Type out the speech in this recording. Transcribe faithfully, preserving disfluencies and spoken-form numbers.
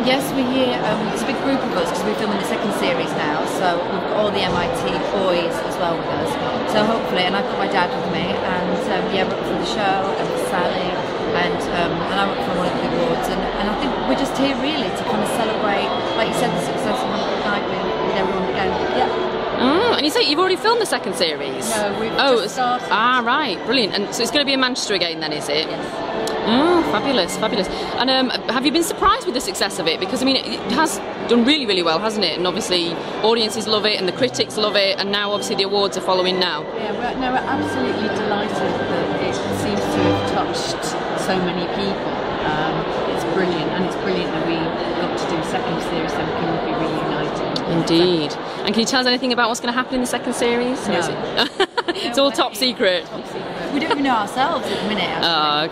Yes, we're here. Um, it's a big group of us because we're filming the second series now. So we've got all the M I T boys as well with us. So hopefully, and I've got my dad with me, and um, yeah, we're up for the show and for Sally, and um, and I'm up for one of the awards. And, and I think we're just here really to kind of celebrate, like you said, the success of one hundredth Night with, with everyone again. Yeah. Oh, and you say you've already filmed the second series? No, we've oh, just started. Ah, right, brilliant. And so it's going to be in Manchester again then, is it? Yes. Oh, fabulous, fabulous. And um, have you been surprised with the success of it? Because, I mean, it has done really, really well, hasn't it? And obviously, audiences love it and the critics love it, and now, obviously, the awards are following now. Yeah, we're, no, we're absolutely delighted that it seems to have touched so many people. Um, it's brilliant, and it's brilliant that we got to do a second series so we can be reunited. Indeed. And can you tell us anything about what's going to happen in the second series? No. Is it? It's all top secret. Top secret. We don't even know ourselves at the minute. Oh,